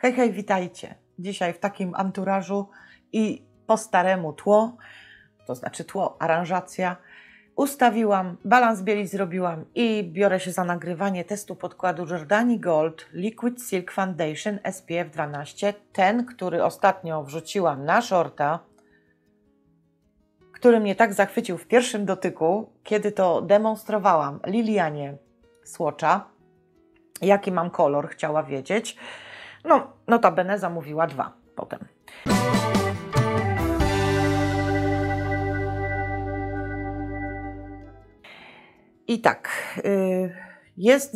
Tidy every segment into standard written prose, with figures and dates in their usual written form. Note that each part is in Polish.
Hej, hej, witajcie. Dzisiaj w takim anturażu i po staremu tło, to znaczy tło, aranżacja, ustawiłam, balans bieli zrobiłam i biorę się za nagrywanie testu podkładu Jordani Gold Liquid Silk Foundation SPF 12. Ten, który ostatnio wrzuciłam na shorta, który mnie tak zachwycił w pierwszym dotyku, kiedy to demonstrowałam Lilianie Swatcha, jaki mam kolor, chciała wiedzieć. No, notabene zamówiła 2 potem. I tak, jest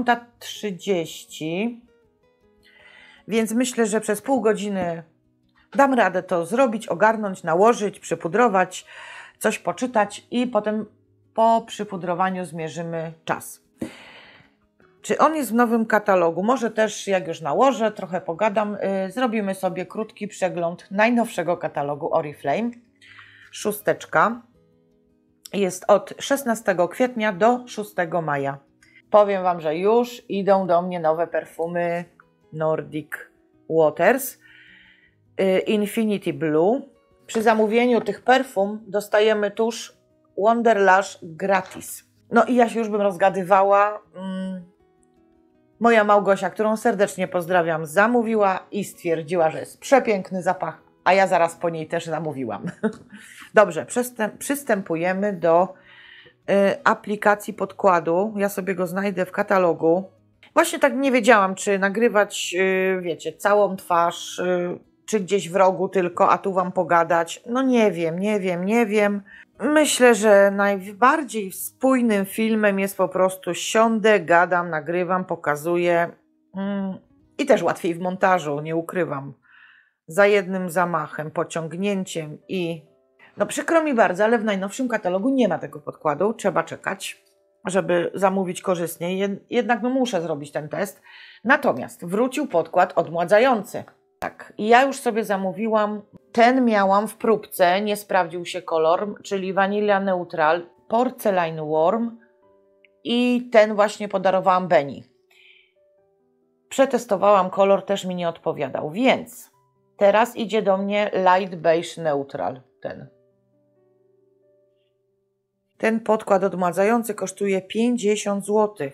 9:30, więc myślę, że przez pół godziny dam radę to zrobić, ogarnąć, nałożyć, przypudrować, coś poczytać i potem po przypudrowaniu zmierzymy czas. Czy on jest w nowym katalogu? Może też, jak już nałożę, trochę pogadam, zrobimy sobie krótki przegląd najnowszego katalogu Oriflame. 6. Jest od 16 kwietnia do 6 maja. Powiem Wam, że już idą do mnie nowe perfumy Nordic Waters Infinity Blue. Przy zamówieniu tych perfum dostajemy tusz Wonderlash gratis. No i ja się już bym rozgadywała. Moja Małgosia, którą serdecznie pozdrawiam, zamówiła i stwierdziła, że jest przepiękny zapach, a ja zaraz po niej też zamówiłam. Dobrze, przystępujemy do aplikacji podkładu. Ja sobie go znajdę w katalogu. Właśnie tak nie wiedziałam, czy nagrywać, wiecie, całą twarz, czy gdzieś w rogu tylko, a tu Wam pogadać. No nie wiem. Myślę, że najbardziej spójnym filmem jest po prostu siądę, gadam, nagrywam, pokazuję i też łatwiej w montażu, nie ukrywam. Za jednym zamachem, pociągnięciem i... No przykro mi bardzo, ale w najnowszym katalogu nie ma tego podkładu, trzeba czekać, żeby zamówić korzystniej, jednak no muszę zrobić ten test. Natomiast wrócił podkład odmładzający. Tak, i ja już sobie zamówiłam, ten miałam w próbce, nie sprawdził się kolor, czyli Vanilla Neutral, Porcelain Warm i ten właśnie podarowałam Beni. Przetestowałam, kolor też mi nie odpowiadał, więc teraz idzie do mnie Light Beige Neutral, ten podkład odmładzający kosztuje 50 zł.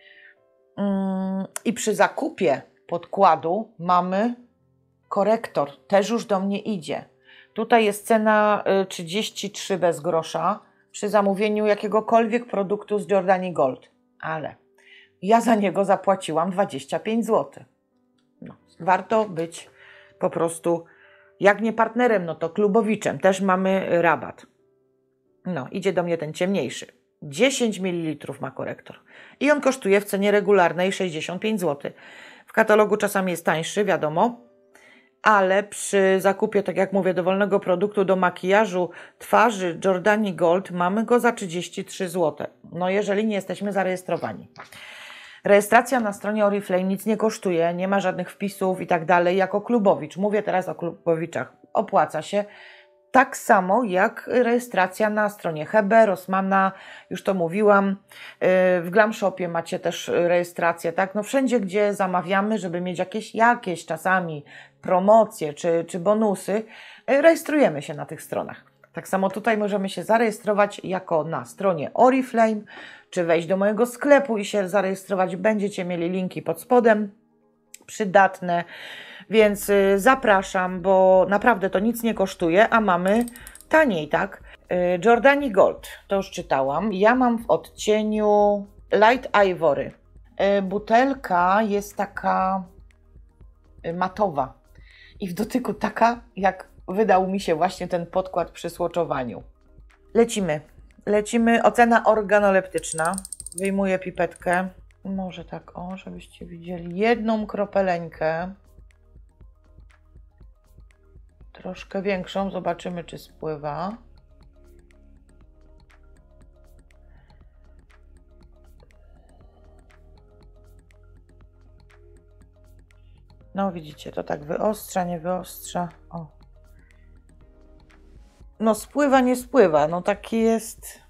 I przy zakupie podkładu mamy korektor, też już do mnie idzie. Tutaj jest cena 33 bez grosza przy zamówieniu jakiegokolwiek produktu z Jordani Gold, ale ja za niego zapłaciłam 25 zł. No, warto być po prostu, jak nie partnerem, no to klubowiczem, też mamy rabat. No, idzie do mnie ten ciemniejszy. 10 ml ma korektor i on kosztuje w cenie regularnej 65 zł. W katalogu czasami jest tańszy, wiadomo, ale przy zakupie, tak jak mówię, dowolnego produktu do makijażu twarzy Jordani Gold mamy go za 33 zł. No jeżeli nie jesteśmy zarejestrowani. Rejestracja na stronie Oriflame nic nie kosztuje, nie ma żadnych wpisów i tak dalej. Jako klubowicz, mówię teraz o klubowiczach, opłaca się. Tak samo jak rejestracja na stronie Hebe, Rossmana, już to mówiłam, w Glam Shopie macie też rejestrację, tak? No wszędzie, gdzie zamawiamy, żeby mieć jakieś czasami promocje czy bonusy, rejestrujemy się na tych stronach. Tak samo tutaj możemy się zarejestrować jako na stronie Oriflame, czy wejść do mojego sklepu i się zarejestrować. Będziecie mieli linki pod spodem, przydatne. Więc zapraszam, bo naprawdę to nic nie kosztuje, a mamy taniej, tak? Jordani Gold, to już czytałam. Ja mam w odcieniu Light Ivory. Butelka jest taka matowa i w dotyku taka, jak wydał mi się właśnie ten podkład przy swatchowaniu. Lecimy. Ocena organoleptyczna. Wyjmuję pipetkę. Może tak, o, żebyście widzieli. Jedną kropeleńkę. Troszkę większą, zobaczymy, czy spływa. No widzicie, to tak wyostrza, nie wyostrza. O. No spływa, nie spływa, no taki jest...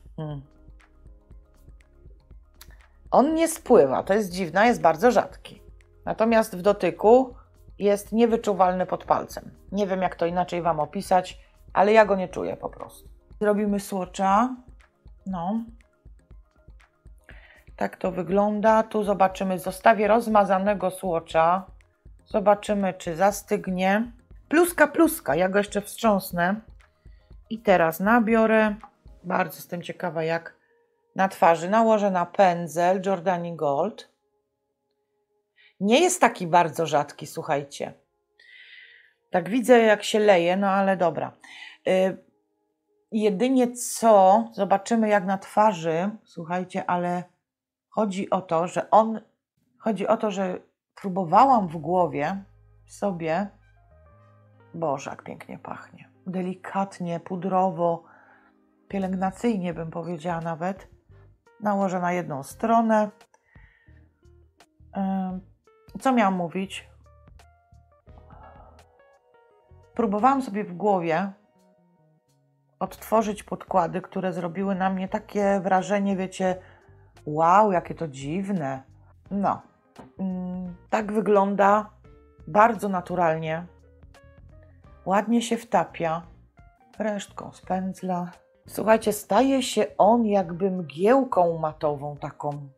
On nie spływa, to jest dziwne, jest bardzo rzadki. Natomiast w dotyku jest niewyczuwalny pod palcem. Nie wiem, jak to inaczej Wam opisać, ale ja go nie czuję po prostu. Zrobimy swatcha. No. Tak to wygląda. Tu zobaczymy, zostawię rozmazanego swatcha. Zobaczymy, czy zastygnie. Pluska, ja go jeszcze wstrząsnę. I teraz nabiorę. Bardzo jestem ciekawa, jak na twarzy. Nałożę na pędzel Jordani Gold. Nie jest taki bardzo rzadki, słuchajcie. Tak widzę, jak się leje, no ale dobra. Jedynie co, zobaczymy jak na twarzy, słuchajcie, ale chodzi o to, że próbowałam w głowie sobie, Boże, jak pięknie pachnie. Delikatnie, pudrowo, pielęgnacyjnie bym powiedziała nawet. Nałożę na jedną stronę. Co miałam mówić? Próbowałam sobie w głowie odtworzyć podkłady, które zrobiły na mnie takie wrażenie, wiecie, wow, jakie to dziwne. No, tak wygląda, bardzo naturalnie, ładnie się wtapia, resztką z pędzla. Słuchajcie, staje się on jakby mgiełką matową taką.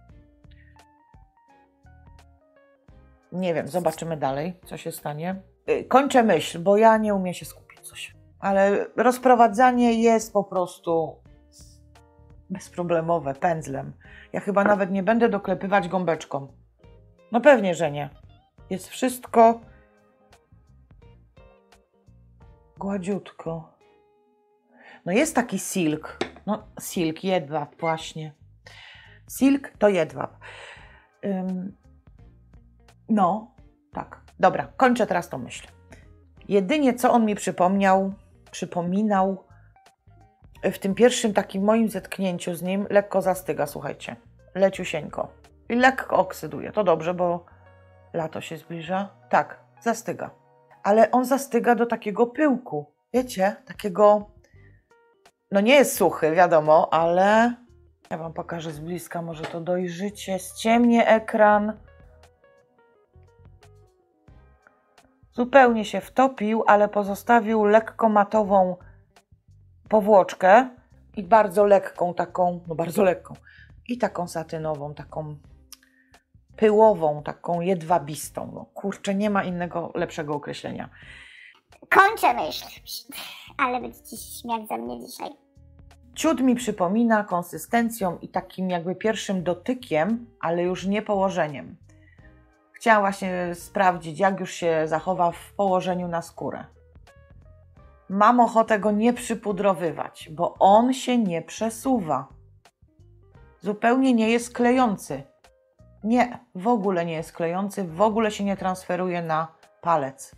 Nie wiem, zobaczymy dalej, co się stanie. Kończę myśl, bo ja nie umiem się skupić coś. Ale rozprowadzanie jest po prostu bezproblemowe, pędzlem. Ja chyba nawet nie będę doklepywać gąbeczką. No pewnie, że nie. Jest wszystko gładziutko. No jest taki silk. No silk, jedwab właśnie. Silk to jedwab. No, tak. Dobra, kończę teraz tą myśl. Jedynie co on mi przypominał w tym pierwszym takim moim zetknięciu z nim, lekko zastyga, słuchajcie. Leciusieńko. I lekko oksyduje. To dobrze, bo lato się zbliża. Tak, zastyga. Ale on zastyga do takiego pyłku. Wiecie, takiego... No nie jest suchy, wiadomo, ale... Ja Wam pokażę z bliska, może to dojrzycie. Ściemnię ekran. Zupełnie się wtopił, ale pozostawił lekko matową powłoczkę i bardzo lekką taką, no bardzo lekką, i taką satynową, taką pyłową, taką jedwabistą. No kurczę, nie ma innego, lepszego określenia. Kończę myśl, ale będziecie się śmiać ze mnie dzisiaj. Ciut mi przypomina konsystencją i takim jakby pierwszym dotykiem, ale już nie położeniem. Chciałam właśnie sprawdzić, jak już się zachowa w położeniu na skórę. Mam ochotę go nie przypudrowywać, bo on się nie przesuwa. Zupełnie nie jest klejący. Nie, w ogóle nie jest klejący, w ogóle się nie transferuje na palec.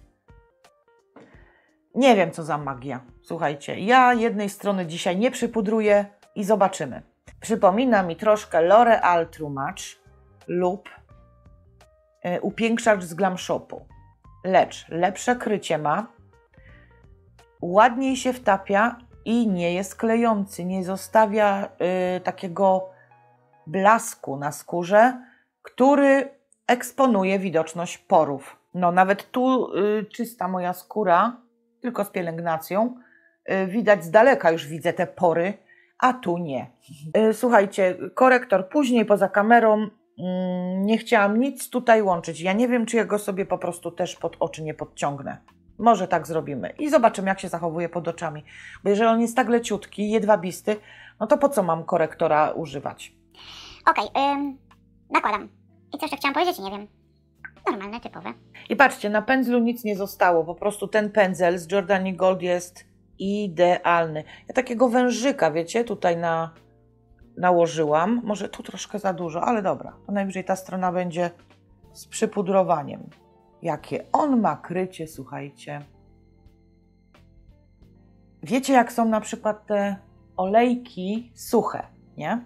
Nie wiem, co za magia. Słuchajcie, ja jednej strony dzisiaj nie przypudruję i zobaczymy. Przypomina mi troszkę L'Oréal True Match lub upiększacz z Glam Shopu. Lecz lepsze krycie ma, ładniej się wtapia i nie jest klejący, nie zostawia takiego blasku na skórze, który eksponuje widoczność porów. No nawet tu czysta moja skóra, tylko z pielęgnacją, widać z daleka, już widzę te pory, a tu nie. Słuchajcie, korektor później poza kamerą, nie chciałam nic tutaj łączyć. Ja nie wiem, czy ja go sobie po prostu też pod oczy nie podciągnę. Może tak zrobimy i zobaczymy, jak się zachowuje pod oczami. Bo jeżeli on jest tak leciutki, jedwabisty, no to po co mam korektora używać? Okej, nakładam. I co jeszcze chciałam powiedzieć? Nie wiem. Normalne, typowe. I patrzcie, na pędzlu nic nie zostało. Po prostu ten pędzel z Jordani Gold jest idealny. Ja takiego wężyka, wiecie, tutaj nałożyłam. Może tu troszkę za dużo, ale dobra. To najwyżej ta strona będzie z przypudrowaniem. Jakie on ma krycie, słuchajcie. Wiecie, jak są na przykład te olejki suche, nie?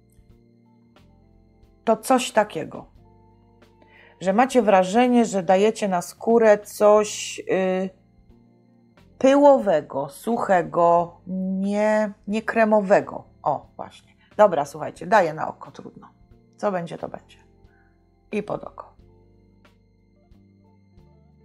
To coś takiego. Że macie wrażenie, że dajecie na skórę coś pyłowego, suchego, nie kremowego. O, właśnie. Dobra, słuchajcie, daję na oko, trudno. Co będzie, to będzie. I pod oko.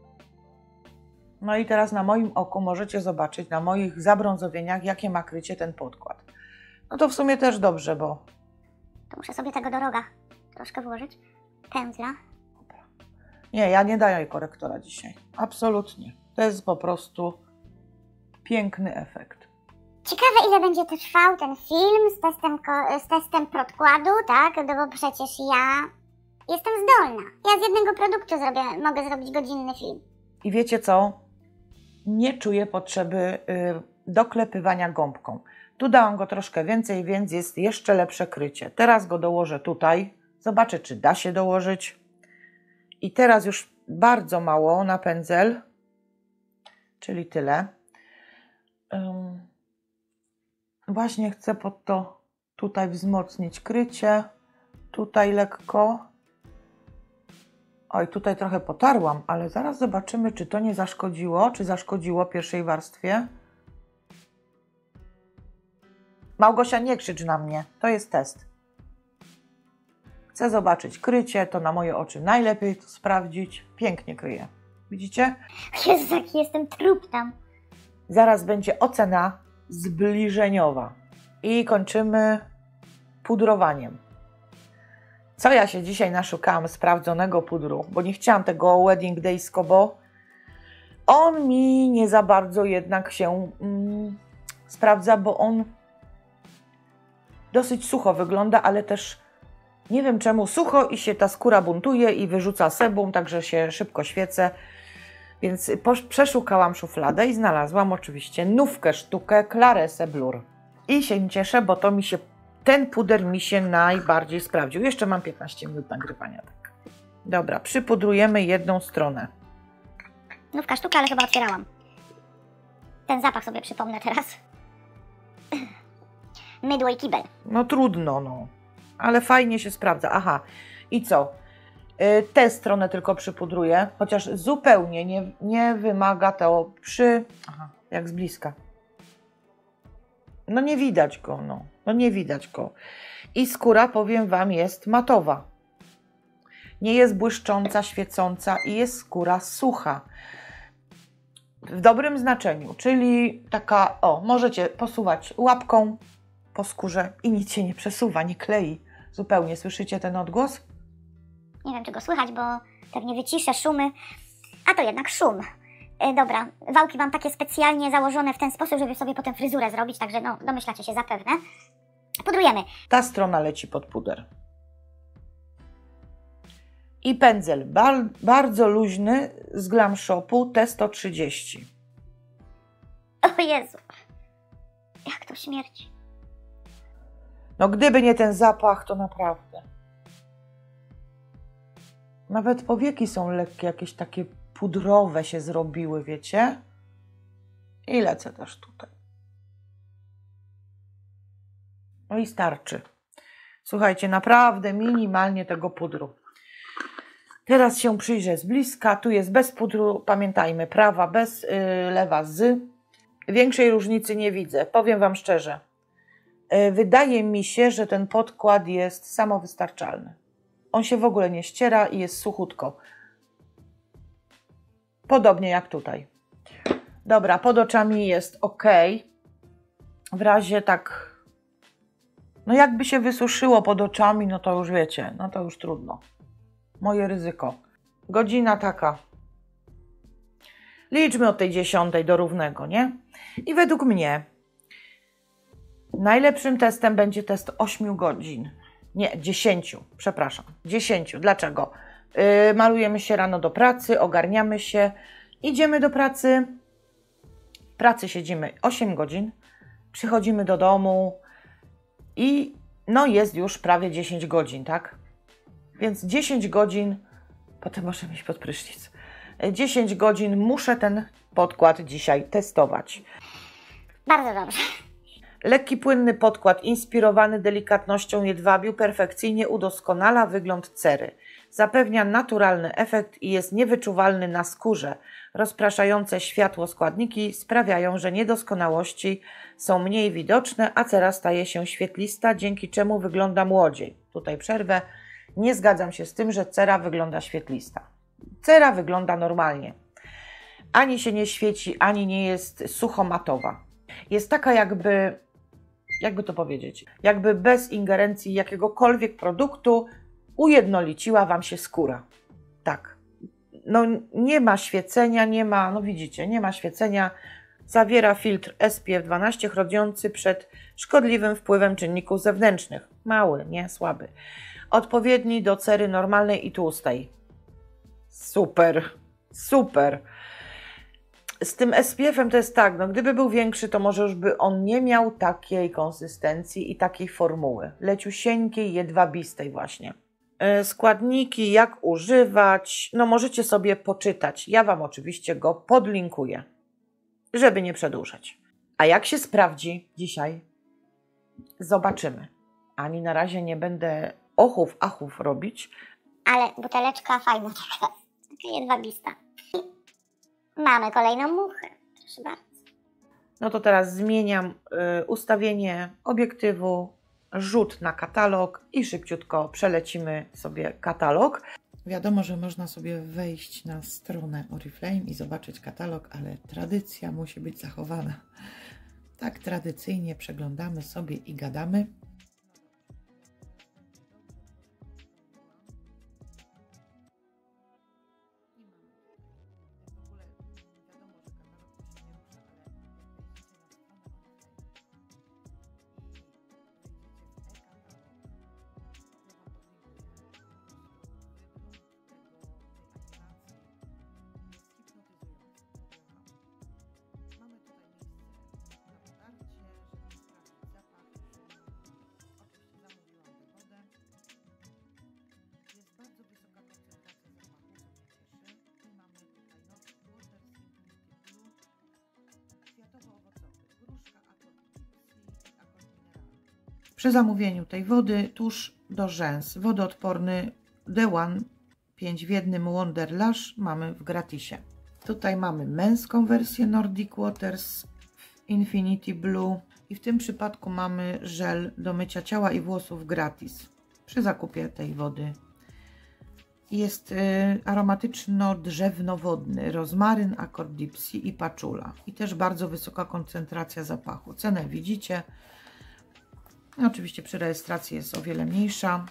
No i teraz na moim oku możecie zobaczyć, na moich zabrązowieniach, jakie ma krycie ten podkład. No to w sumie też dobrze, bo... To muszę sobie tego do roga troszkę włożyć. Pędzla. Nie, ja nie daję korektora dzisiaj. Absolutnie. To jest po prostu piękny efekt. Ciekawe, ile będzie trwał ten film z testem podkładu, tak? No bo przecież ja jestem zdolna. Ja z jednego produktu mogę zrobić godzinny film. I wiecie co? Nie czuję potrzeby doklepywania gąbką. Tu dałam go troszkę więcej, więc jest jeszcze lepsze krycie. Teraz go dołożę tutaj. Zobaczę, czy da się dołożyć. I teraz już bardzo mało na pędzel, czyli tyle. Właśnie chcę pod to tutaj wzmocnić krycie. Tutaj lekko. Oj, tutaj trochę potarłam, ale zaraz zobaczymy, czy to nie zaszkodziło, czy zaszkodziło pierwszej warstwie. Małgosia, nie krzycz na mnie, to jest test. Chcę zobaczyć krycie, to na moje oczy najlepiej to sprawdzić. Pięknie kryje. Widzicie? Jezu, jaki jestem trup tam. Zaraz będzie ocena zbliżeniowa. I kończymy pudrowaniem. Co ja się dzisiaj naszukałam sprawdzonego pudru, bo nie chciałam tego Wedding Daysko, bo on mi nie za bardzo jednak się sprawdza, bo on dosyć sucho wygląda, ale też nie wiem czemu sucho i się ta skóra buntuje i wyrzuca sebum, także się szybko świecę. Więc przeszukałam szufladę i znalazłam oczywiście nówkę sztukę Claresse Blur. I się cieszę, bo ten puder mi się najbardziej sprawdził. Jeszcze mam 15 minut nagrywania. Tak. Dobra, przypudrujemy jedną stronę. Nówka sztuka, ale chyba otwierałam. Ten zapach sobie przypomnę teraz. Mydło i kibel. No trudno, no. Ale fajnie się sprawdza. Aha, i co? Tę stronę tylko przypudruję, chociaż zupełnie nie wymaga to Aha, jak z bliska. No nie widać go, no nie widać go. I skóra, powiem Wam, jest matowa. Nie jest błyszcząca, świecąca i jest skóra sucha. W dobrym znaczeniu, czyli taka, możecie posuwać łapką po skórze i nic się nie przesuwa, nie klei. Zupełnie. Słyszycie ten odgłos? Nie wiem, czy go słychać, bo pewnie wyciszę szumy. A to jednak szum. Dobra, wałki mam takie specjalnie założone w ten sposób, żeby sobie potem fryzurę zrobić, także no, domyślacie się zapewne. Pudrujemy. Ta strona leci pod puder. I pędzel bardzo luźny z Glam Shopu T130. O Jezu, jak to śmierci. No gdyby nie ten zapach, to naprawdę. Nawet powieki są lekkie, jakieś takie pudrowe się zrobiły, wiecie? I lecę też tutaj. No i starczy. Słuchajcie, naprawdę minimalnie tego pudru. Teraz się przyjrzę z bliska. Tu jest bez pudru, pamiętajmy, prawa bez, lewa z. Większej różnicy nie widzę, powiem Wam szczerze. Wydaje mi się, że ten podkład jest samowystarczalny. On się w ogóle nie ściera i jest suchutko. Podobnie jak tutaj. Dobra, pod oczami jest ok. W razie tak, no jakby się wysuszyło pod oczami, no to już wiecie, no to już trudno. Moje ryzyko. Godzina taka. Liczmy od tej 10 do równego, nie? I według mnie najlepszym testem będzie test 8 godzin. Nie, 10, przepraszam. 10. Dlaczego? Malujemy się rano do pracy, ogarniamy się, idziemy do pracy. W pracy siedzimy 8 godzin, przychodzimy do domu i no jest już prawie 10 godzin, tak? Więc 10 godzin, potem możemy iść pod prysznic. 10 godzin muszę ten podkład dzisiaj testować. Bardzo dobrze. Lekki, płynny podkład inspirowany delikatnością jedwabiu perfekcyjnie udoskonala wygląd cery. Zapewnia naturalny efekt i jest niewyczuwalny na skórze. Rozpraszające światło składniki sprawiają, że niedoskonałości są mniej widoczne, a cera staje się świetlista, dzięki czemu wygląda młodziej. Tutaj przerwę. Nie zgadzam się z tym, że cera wygląda świetlista. Cera wygląda normalnie. Ani się nie świeci, ani nie jest suchomatowa. Jest taka jakby to powiedzieć, jakby bez ingerencji jakiegokolwiek produktu ujednoliciła Wam się skóra. Tak. No nie ma świecenia, nie ma, no widzicie, nie ma świecenia. Zawiera filtr SPF 12 chroniący przed szkodliwym wpływem czynników zewnętrznych. Mały, nie słaby. Odpowiedni do cery normalnej i tłustej. Super, super. Z tym SPF-em to jest tak, no gdyby był większy, to może już by on nie miał takiej konsystencji i takiej formuły. Leciusieńkiej, jedwabistej właśnie. Składniki, jak używać, no możecie sobie poczytać. Ja Wam oczywiście go podlinkuję, żeby nie przedłużać. A jak się sprawdzi dzisiaj? Zobaczymy. Ani na razie nie będę achów robić. Ale buteleczka fajna taka jedwabista. Mamy kolejną muchę. Proszę bardzo. No to teraz zmieniam ustawienie obiektywu, rzut na katalog i szybciutko przelecimy sobie katalog. Wiadomo, że można sobie wejść na stronę Oriflame i zobaczyć katalog, ale tradycja musi być zachowana. Tak tradycyjnie przeglądamy sobie i gadamy. Przy zamówieniu tej wody tusz do rzęs wodoodporny The One 5 w 1 Wonder Lash mamy w gratisie. Tutaj mamy męską wersję Nordic Waters Infinity Blue i w tym przypadku mamy żel do mycia ciała i włosów gratis przy zakupie tej wody. Jest aromatyczno-drzewno-wodny, rozmaryn, akord Dipsy i patchoula. I też bardzo wysoka koncentracja zapachu. Cenę widzicie. No, oczywiście przy rejestracji jest o wiele mniejsza.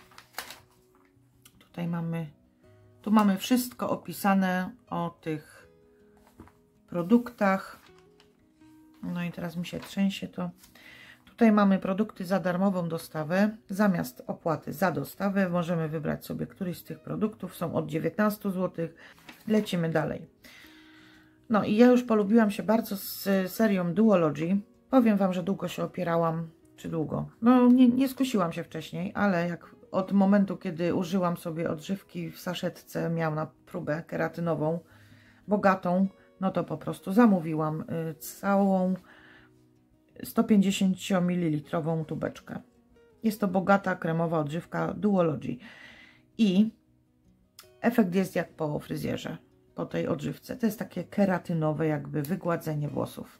Tu mamy wszystko opisane o tych produktach. No i teraz mi się trzęsie to. Tutaj mamy produkty za darmową dostawę. Zamiast opłaty za dostawę możemy wybrać sobie któryś z tych produktów. Są od 19 zł. Lecimy dalej. No i ja już polubiłam się bardzo z serią Duology. Powiem Wam, że długo się opierałam. Czy długo? No nie skusiłam się wcześniej, ale jak od momentu, kiedy użyłam sobie odżywki w saszetce, miałam na próbę keratynową, bogatą, no to po prostu zamówiłam całą 150 ml tubeczkę. Jest to bogata, kremowa odżywka Duology. I efekt jest jak po fryzjerze, po tej odżywce. To jest takie keratynowe jakby wygładzenie włosów.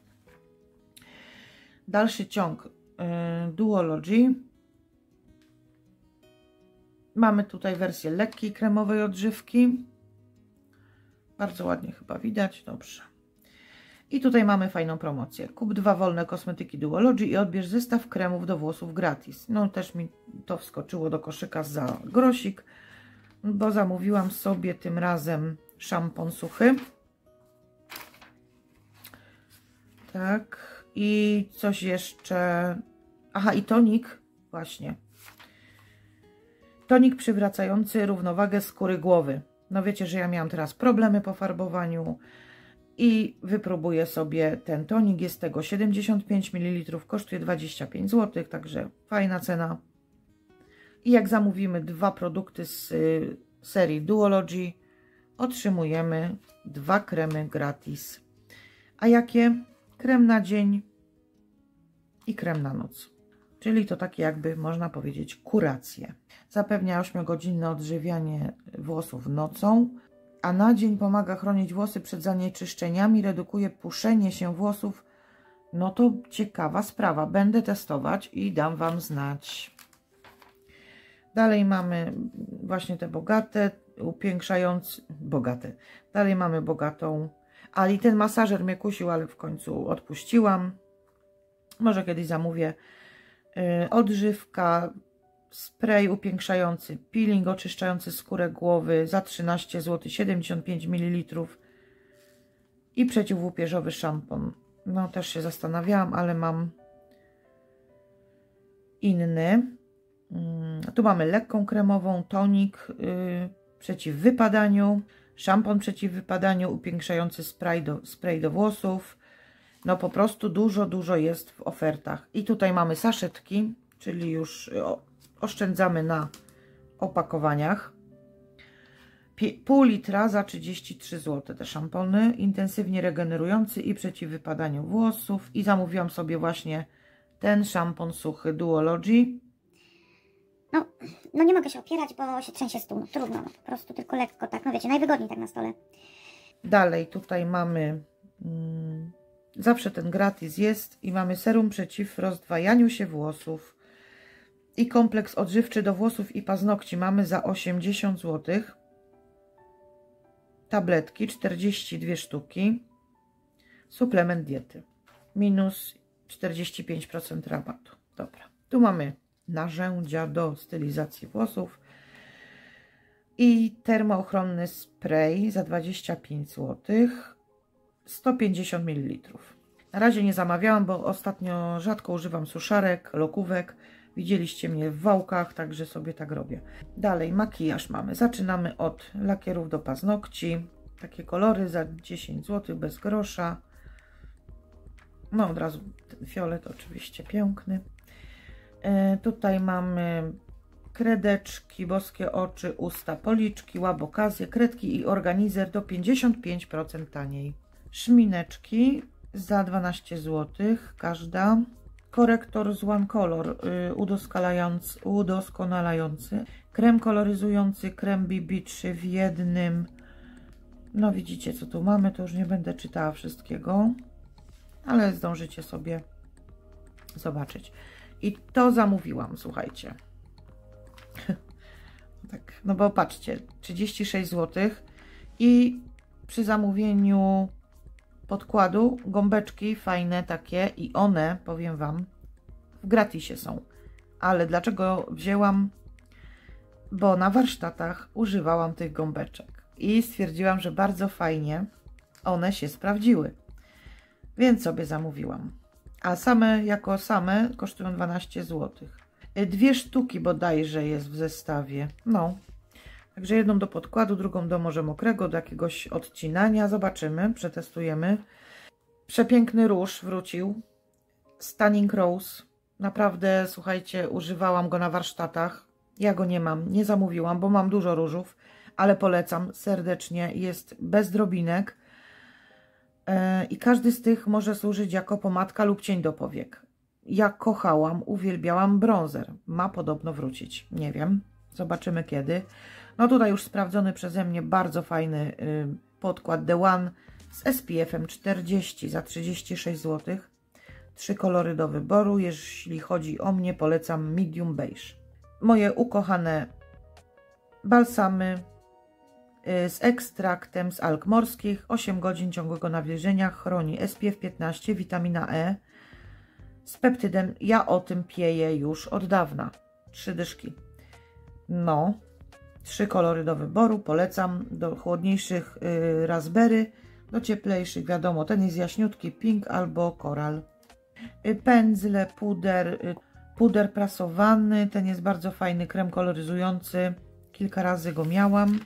Dalszy ciąg Duology. Mamy tutaj wersję lekkiej kremowej odżywki. Bardzo ładnie chyba widać. Dobrze. I tutaj mamy fajną promocję. Kup 2 wolne kosmetyki Duology i odbierz zestaw kremów do włosów gratis. No też mi to wskoczyło do koszyka za grosik, bo zamówiłam sobie tym razem szampon suchy. Tak. I coś jeszcze. Aha, i tonik. Właśnie. Tonik przywracający równowagę skóry głowy. No wiecie, że ja miałam teraz problemy po farbowaniu i wypróbuję sobie ten tonik. Jest tego 75 ml, kosztuje 25 zł, także fajna cena. I jak zamówimy 2 produkty z serii Duology, otrzymujemy 2 kremy gratis. A jakie? Krem na dzień i krem na noc. Czyli to takie jakby można powiedzieć kuracje. Zapewnia 8-godzinne odżywianie włosów nocą, a na dzień pomaga chronić włosy przed zanieczyszczeniami, redukuje puszenie się włosów. No to ciekawa sprawa. Będę testować i dam Wam znać. Dalej mamy właśnie te bogate, upiększające, bogate. Dalej mamy bogatą, Ale i ten masażer mnie kusił, ale w końcu odpuściłam. Może kiedyś zamówię. Odżywka, spray upiększający, peeling oczyszczający skórę głowy za 13 zł, 75 ml i przeciwłupieżowy szampon. No też się zastanawiałam, ale mam inny. Tu mamy lekką kremową, tonik przeciw wypadaniu, szampon przeciw wypadaniu, upiększający spray do włosów. No po prostu dużo jest w ofertach. I tutaj mamy saszetki, czyli już oszczędzamy na opakowaniach. Pół litra za 33 zł te szampony, intensywnie regenerujący i przeciw wypadaniu włosów. I zamówiłam sobie właśnie ten szampon suchy Duology. No nie mogę się opierać, bo się trzęsie stół. No, trudno, no, po prostu tylko lekko, tak, no wiecie, najwygodniej tak na stole. Dalej tutaj mamy, zawsze ten gratis jest i mamy serum przeciw rozdwajaniu się włosów i kompleks odżywczy do włosów i paznokci mamy za 80 zł. Tabletki 42 sztuki, suplement diety, minus 45% rabatu. Dobra, tu mamy narzędzia do stylizacji włosów i termoochronny spray za 25 zł, 150 ml. Na razie nie zamawiałam, bo ostatnio rzadko używam suszarek, lokówek. Widzieliście mnie w wałkach, także sobie tak robię. Dalej makijaż mamy. Zaczynamy od lakierów do paznokci. Takie kolory za 10 zł, bez grosza. No od razu ten fiolet oczywiście piękny. Tutaj mamy kredeczki, boskie oczy, usta, policzki, łabokazje, kredki i organizer do 55% taniej. Szmineczki za 12 zł każda. Korektor z One Color udoskonalający. Krem koloryzujący, krem BB3 w jednym. No widzicie co tu mamy, to już nie będę czytała wszystkiego, ale zdążycie sobie zobaczyć. I to zamówiłam, słuchajcie. Tak, no bo patrzcie, 36 zł i przy zamówieniu podkładu gąbeczki fajne takie i one, powiem Wam, w gratisie są. Ale dlaczego wzięłam? Bo na warsztatach używałam tych gąbeczek i stwierdziłam, że bardzo fajnie one się sprawdziły. Więc sobie zamówiłam. A same jako same kosztują 12 zł. 2 sztuki bodajże jest w zestawie. No. Także jedną do podkładu, drugą do morza mokrego, do jakiegoś odcinania. Zobaczymy, przetestujemy. Przepiękny róż wrócił. Stunning Rose. Naprawdę, słuchajcie, używałam go na warsztatach. Ja go nie mam, nie zamówiłam, bo mam dużo różów, ale polecam serdecznie. Jest bez drobinek. I każdy z tych może służyć jako pomadka lub cień do powiek. Ja kochałam, uwielbiałam bronzer. Ma podobno wrócić. Nie wiem. Zobaczymy kiedy. No tutaj już sprawdzony przeze mnie bardzo fajny podkład The One z SPF-em 40 za 36 zł. 3 kolory do wyboru. Jeśli chodzi o mnie, polecam medium beige. Moje ukochane balsamy z ekstraktem z alg morskich. 8 godzin ciągłego nawilżenia. Chroni SPF 15, witamina E. Z peptydem. Ja o tym pieję już od dawna. 3 dyszki. No. 3 kolory do wyboru. Polecam. Do chłodniejszych raspberry. Do cieplejszych, wiadomo, ten jest jaśniutki, pink albo koral. Pędzle, puder prasowany. Ten jest bardzo fajny, krem koloryzujący. Kilka razy go miałam.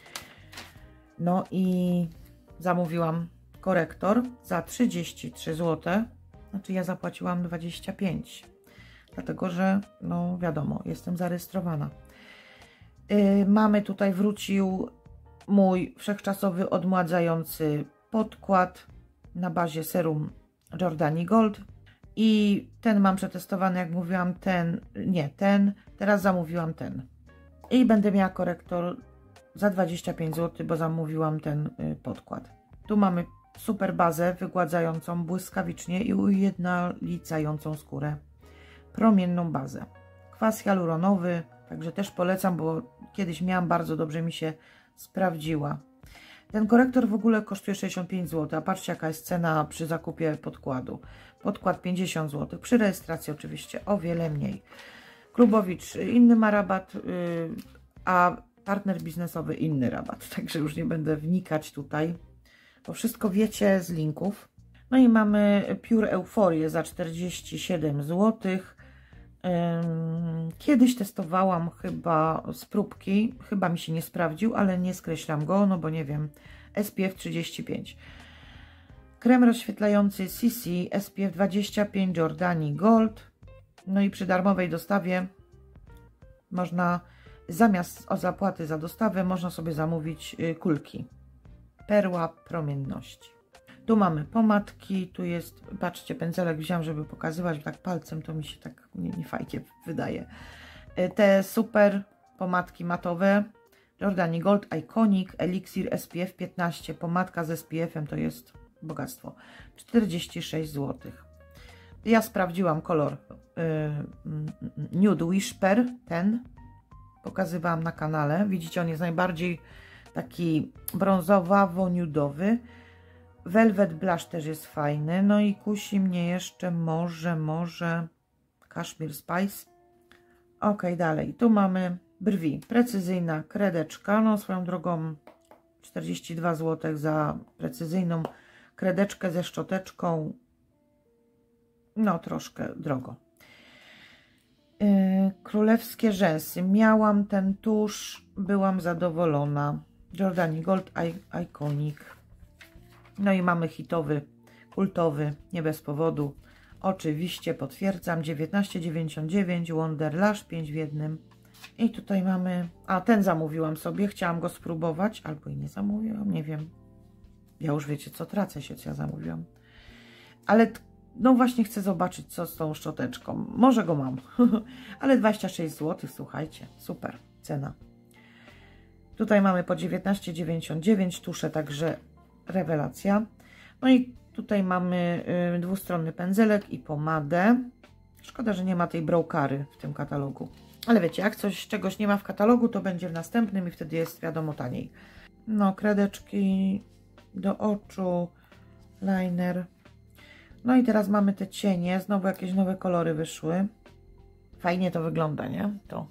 No i zamówiłam korektor za 33 zł. Znaczy ja zapłaciłam 25. Dlatego, że no wiadomo, jestem zarejestrowana. Mamy tutaj, wrócił mój wszechczasowy odmładzający podkład na bazie serum Jordani Gold. I ten mam przetestowany, jak mówiłam, teraz zamówiłam ten. I będę miała korektor za 25 zł, bo zamówiłam ten podkład. Tu mamy super bazę wygładzającą błyskawicznie i ujednolicającą skórę. Promienną bazę. Kwas hialuronowy, także też polecam, bo kiedyś miałam, bardzo dobrze mi się sprawdziła. Ten korektor w ogóle kosztuje 65 zł, a patrzcie jaka jest cena przy zakupie podkładu. Podkład 50 zł, przy rejestracji oczywiście o wiele mniej. Klubowicz inny ma rabat, a partner biznesowy inny rabat, także już nie będę wnikać tutaj, bo wszystko wiecie z linków. No i mamy Pure Euforię za 47 zł. Kiedyś testowałam chyba z próbki, chyba mi się nie sprawdził, ale nie skreślam go, no bo nie wiem, SPF 35. Krem rozświetlający CC SPF 25 Jordani Gold. No i przy darmowej dostawie można, zamiast zapłaty za dostawę, można sobie zamówić kulki. Perła promienności. Tu mamy pomadki, tu jest, patrzcie, pędzelek wziąłem, żeby pokazywać, tak palcem to mi się tak nie fajnie wydaje. Te super pomadki matowe, Jordani Gold Iconic Elixir SPF 15, pomadka z SPF-em to jest bogactwo, 46 zł. Ja sprawdziłam kolor Nude Whisper, ten pokazywałam na kanale, widzicie, on jest najbardziej taki brązowawo-nudowy. Velvet Blush też jest fajny. No i kusi mnie jeszcze może Kashmir Spice. Ok, dalej. Tu mamy brwi. Precyzyjna kredeczka. No swoją drogą 42 zł za precyzyjną kredeczkę ze szczoteczką. No troszkę drogo. Królewskie rzęsy. Miałam ten tusz. Byłam zadowolona. Jordani Gold Iconic. No i mamy hitowy, kultowy, nie bez powodu. Oczywiście potwierdzam, 19,99, Wonder Lash 5 w jednym. I tutaj mamy, a ten zamówiłam sobie, chciałam go spróbować, albo i nie zamówiłam, nie wiem. Ja już wiecie co, tracę się, co ja zamówiłam. Ale no właśnie chcę zobaczyć, co z tą szczoteczką. Może go mam, ale 26 zł, słuchajcie, super cena. Tutaj mamy po 19,99 tusze, także rewelacja. No i tutaj mamy dwustronny pędzelek i pomadę. Szkoda, że nie ma tej brokary w tym katalogu. Ale wiecie, jak czegoś nie ma w katalogu, to będzie w następnym i wtedy jest wiadomo taniej. No, kredeczki do oczu, liner. No i teraz mamy te cienie. Znowu jakieś nowe kolory wyszły. Fajnie to wygląda, nie? To.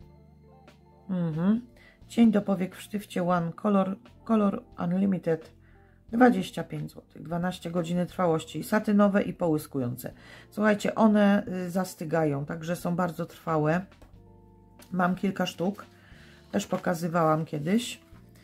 Cień do powiek w sztywcie One Color Unlimited 25 zł, 12 godzin trwałości, satynowe i połyskujące. Słuchajcie, one zastygają, także są bardzo trwałe. Mam kilka sztuk, też pokazywałam kiedyś.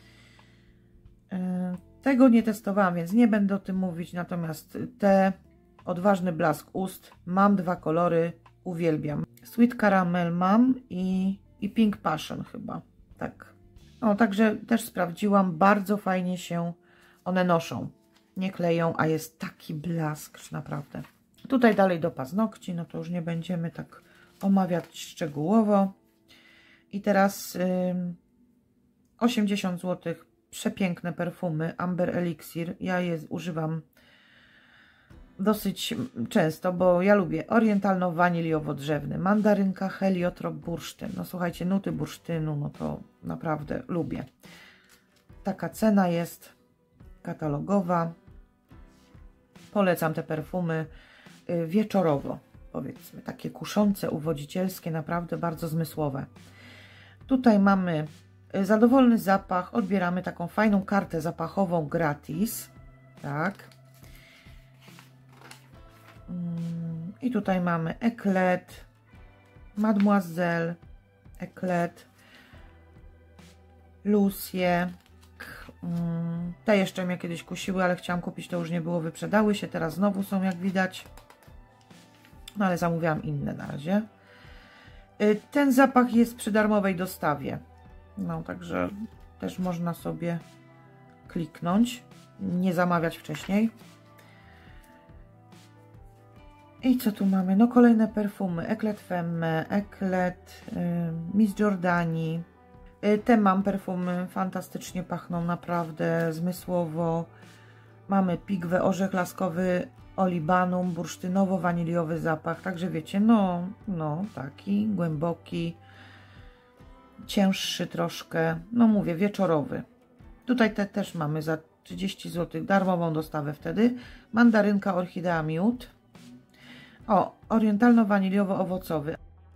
Tego nie testowałam, więc nie będę o tym mówić, natomiast te odważny blask ust, mam dwa kolory, uwielbiam. Sweet Caramel mam i Pink Passion chyba, tak. No, także też sprawdziłam, bardzo fajnie się one noszą, nie kleją, a jest taki blask, że naprawdę. Tutaj dalej do paznokci, no to już nie będziemy tak omawiać szczegółowo. I teraz 80 zł, przepiękne perfumy, Amber Elixir. Ja je używam dosyć często, bo ja lubię orientalno-waniliowo-drzewny, mandarynka, heliotrop, bursztyn. No słuchajcie, nuty bursztynu, no to naprawdę lubię. Taka cena jest katalogowa. Polecam te perfumy wieczorowo, powiedzmy, takie kuszące, uwodzicielskie, naprawdę bardzo zmysłowe. Tutaj mamy zadowolony zapach, odbieramy taką fajną kartę zapachową gratis, tak. I tutaj mamy Eclat, Mademoiselle, Eclat, Lucie. Te jeszcze mnie kiedyś kusiły, ale chciałam kupić, to już nie było, wyprzedały się, teraz znowu są, jak widać. No ale zamówiłam inne na razie. Ten zapach jest przy darmowej dostawie. No, także też można sobie kliknąć, nie zamawiać wcześniej. I co tu mamy? No kolejne perfumy. Eclat Femme, Eclat, Miss Giordani. Te mam perfumy, fantastycznie pachną, naprawdę zmysłowo. Mamy pigwę, orzech laskowy, olibanum, bursztynowo-waniliowy zapach. Także wiecie, no taki głęboki, cięższy troszkę. No mówię, wieczorowy. Tutaj te też mamy za 30 zł darmową dostawę wtedy. Mandarynka, orchidea, miód. O, orientalno-waniliowo-owocowy.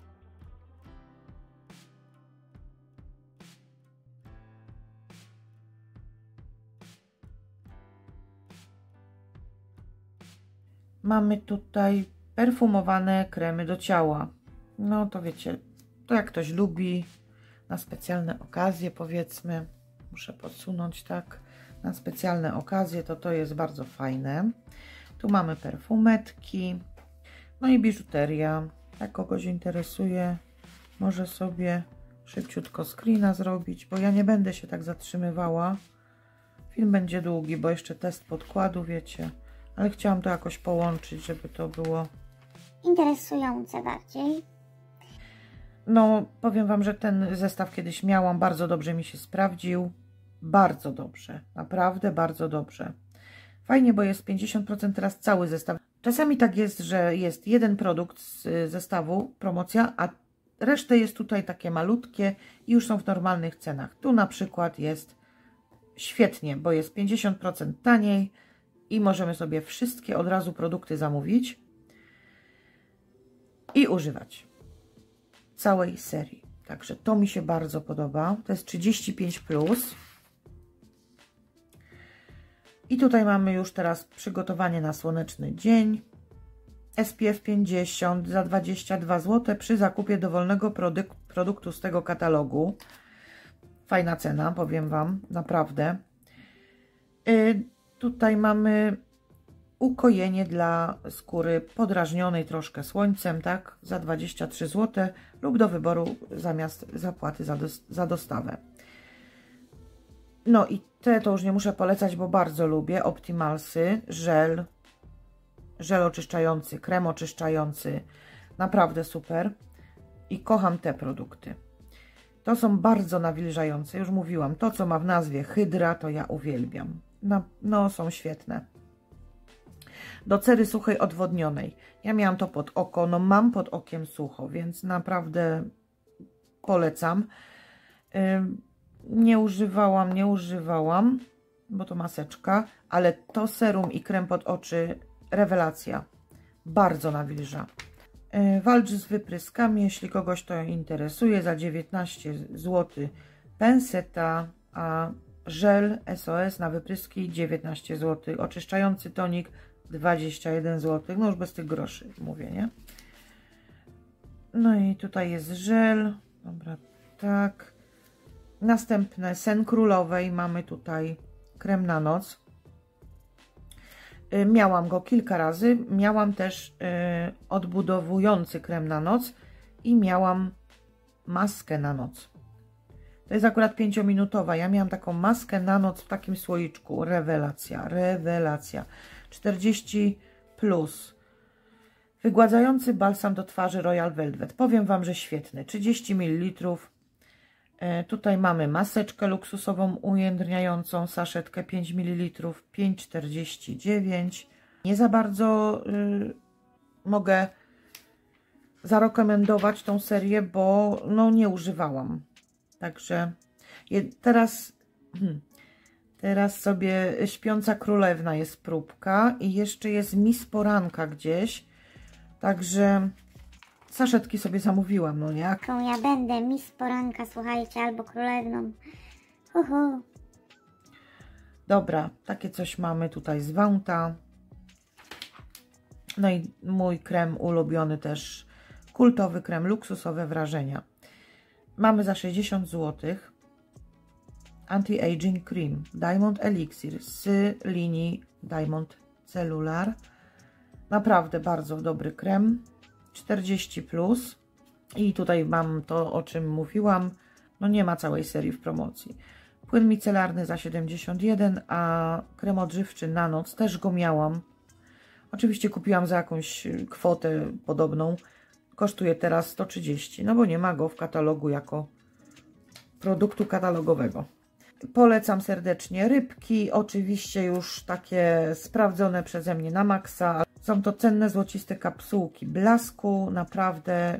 Mamy tutaj perfumowane kremy do ciała. No to wiecie, to jak ktoś lubi, na specjalne okazje powiedzmy, muszę podsunąć tak, na specjalne okazje to jest bardzo fajne. Tu mamy perfumetki, no i biżuteria. Jak kogoś interesuje, może sobie szybciutko screena zrobić, bo ja nie będę się tak zatrzymywała. Film będzie długi, bo jeszcze test podkładu, wiecie. Ale chciałam to jakoś połączyć, żeby to było interesujące bardziej. No, powiem Wam, że ten zestaw kiedyś miałam, bardzo dobrze mi się sprawdził. Bardzo dobrze, naprawdę bardzo dobrze. Fajnie, bo jest 50% teraz cały zestaw. Czasami tak jest, że jest jeden produkt z zestawu, promocja, a resztę jest tutaj takie malutkie i już są w normalnych cenach. Tu na przykład jest świetnie, bo jest 50% taniej i możemy sobie wszystkie od razu produkty zamówić i używać całej serii. Także to mi się bardzo podoba. To jest 35+. I tutaj mamy już teraz przygotowanie na słoneczny dzień. SPF 50 za 22 zł przy zakupie dowolnego produktu z tego katalogu. Fajna cena, powiem Wam, naprawdę. Tutaj mamy ukojenie dla skóry podrażnionej troszkę słońcem, tak, za 23 zł lub do wyboru zamiast zapłaty za dostawę. No i te to już nie muszę polecać, bo bardzo lubię. Optimalsy, żel oczyszczający, krem oczyszczający, naprawdę super i kocham te produkty. To są bardzo nawilżające, już mówiłam, to co ma w nazwie hydra, to ja uwielbiam. No są świetne. Do cery suchej odwodnionej. Ja miałam to pod oko, no mam pod okiem sucho, więc naprawdę polecam. Nie używałam, bo to maseczka, ale to serum i krem pod oczy, rewelacja. Bardzo nawilża. Walcz z wypryskami, jeśli kogoś to interesuje, za 19 zł penseta, a żel SOS na wypryski 19 zł. Oczyszczający tonik 21 zł. No już bez tych groszy mówię, nie? No i tutaj jest żel. Dobra, tak. Następne Sen Królowej. Mamy tutaj krem na noc. Miałam go kilka razy. Miałam też odbudowujący krem na noc i miałam maskę na noc. To jest akurat 5-minutowa. Ja miałam taką maskę na noc w takim słoiczku. Rewelacja, rewelacja. 40+. Wygładzający balsam do twarzy Royal Velvet. Powiem Wam, że świetny. 30 ml. Tutaj mamy maseczkę luksusową ujędrniającą, saszetkę 5 ml, 5,49. Nie za bardzo mogę zarekomendować tą serię, bo no nie używałam. Także teraz sobie Śpiąca Królewna jest próbka i jeszcze jest Miss Poranka gdzieś. Także saszetki sobie zamówiłam, no nie? Jaką ja będę, Miss Poranka, słuchajcie, albo Królewną. Dobra, takie coś mamy tutaj z Wąta. No i mój krem ulubiony też, kultowy krem, luksusowe wrażenia. Mamy za 60 zł Anti-Aging Cream Diamond Elixir z linii Diamond Cellular. Naprawdę bardzo dobry krem. 40+. I tutaj mam to, o czym mówiłam. No nie ma całej serii w promocji. Płyn micelarny za 71, a krem odżywczy na noc też go miałam. Oczywiście kupiłam za jakąś kwotę podobną. Kosztuje teraz 130, no bo nie ma go w katalogu jako produktu katalogowego. Polecam serdecznie rybki, oczywiście już takie sprawdzone przeze mnie na maksa. Są to cenne złociste kapsułki blasku, naprawdę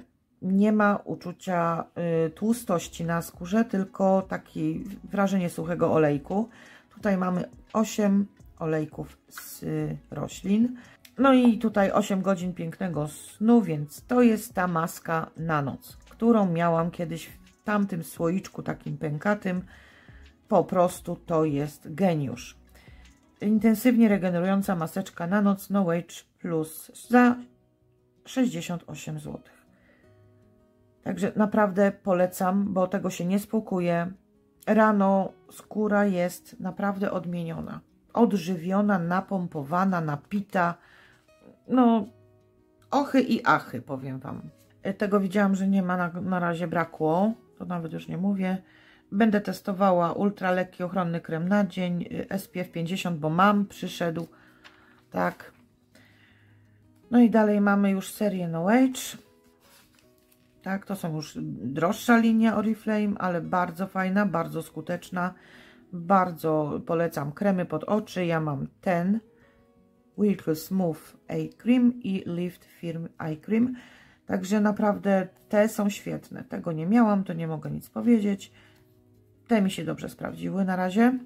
nie ma uczucia tłustości na skórze, tylko takie wrażenie suchego olejku. Tutaj mamy 8 olejków z roślin. No i tutaj 8 godzin pięknego snu, więc to jest ta maska na noc, którą miałam kiedyś w tamtym słoiczku takim pękatym. Po prostu to jest geniusz. Intensywnie regenerująca maseczka na noc No Age Plus za 68 zł. Także naprawdę polecam, bo tego się nie spłukuje. Rano skóra jest naprawdę odmieniona. Odżywiona, napompowana, napita. No, ochy i achy, powiem Wam. Tego widziałam, że nie ma na razie brakło. To nawet już nie mówię. Będę testowała ultra lekki ochronny krem na dzień. SPF 50, bo przyszedł. Tak. No i dalej mamy już serię No Age. Tak, to są już droższa linia Oriflame, ale bardzo fajna, bardzo skuteczna. Bardzo polecam kremy pod oczy. Ja mam ten Wrinkle Smooth Eye Cream i Lift Firm Eye Cream. Także naprawdę te są świetne. Tego nie miałam, to nie mogę nic powiedzieć. Te mi się dobrze sprawdziły na razie.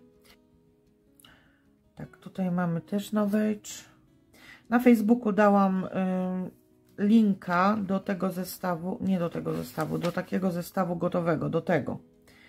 Tak, tutaj mamy też No Age. Na Facebooku dałam linka do tego zestawu, nie do tego zestawu, do takiego zestawu gotowego, do tego.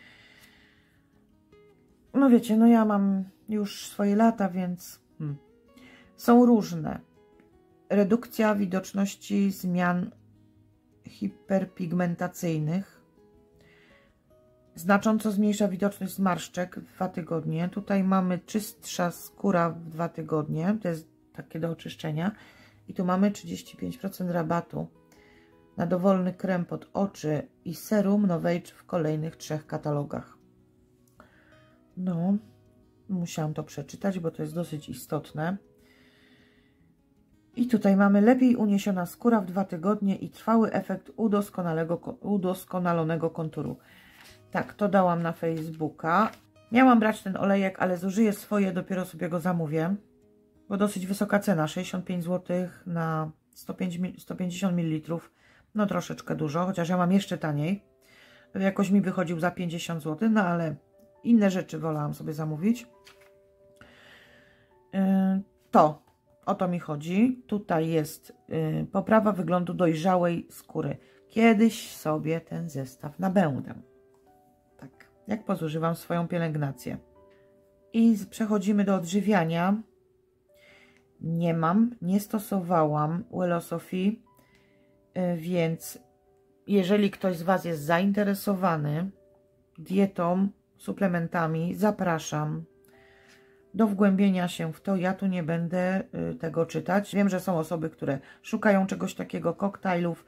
No wiecie, no ja mam już swoje lata, więc są różne. Redukcja widoczności zmian hiperpigmentacyjnych. Znacząco zmniejsza widoczność zmarszczek w 2 tygodnie. Tutaj mamy czystsza skóra w 2 tygodnie. To jest takie do oczyszczenia. I tu mamy 35% rabatu na dowolny krem pod oczy i serum No Age w kolejnych 3 katalogach. No, musiałam to przeczytać, bo to jest dosyć istotne. I tutaj mamy lepiej uniesiona skóra w 2 tygodnie i trwały efekt udoskonalonego konturu. Tak, to dałam na Facebooka. Miałam brać ten olejek, ale zużyję swoje, dopiero sobie go zamówię. Bo dosyć wysoka cena, 65 zł na 150 ml. No troszeczkę dużo, chociaż ja mam jeszcze taniej. Jakoś mi wychodził za 50 zł, no ale inne rzeczy wolałam sobie zamówić. O to mi chodzi. Tutaj jest poprawa wyglądu dojrzałej skóry. Kiedyś sobie ten zestaw nabędę. Tak, jak pozużywam swoją pielęgnację. I przechodzimy do odżywiania. Nie stosowałam Wellosophy, więc jeżeli ktoś z Was jest zainteresowany dietą, suplementami, zapraszam do wgłębienia się w to. Ja tu nie będę tego czytać. Wiem, że są osoby, które szukają czegoś takiego, koktajlów.